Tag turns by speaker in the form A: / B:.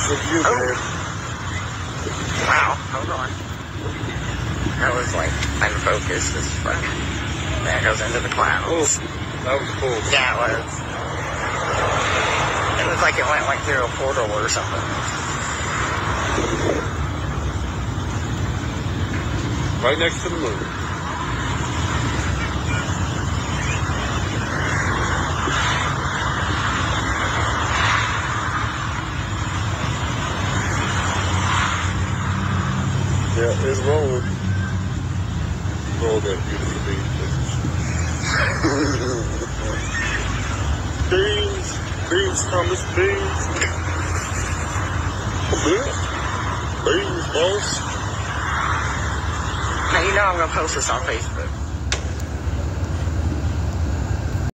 A: It's a view, man.
B: Wow, hold on. That was like unfocused as fuck. There goes into the clouds.
A: Oh, that was cool.
B: Yeah, it was. It looked like it went like through a portal or something.
A: Right next to the moon. Yeah, it's rolling. Roll that beautiful beans. Beans, Thomas, beans. Beans, boss.
B: Now you know I'm gonna post this on Facebook.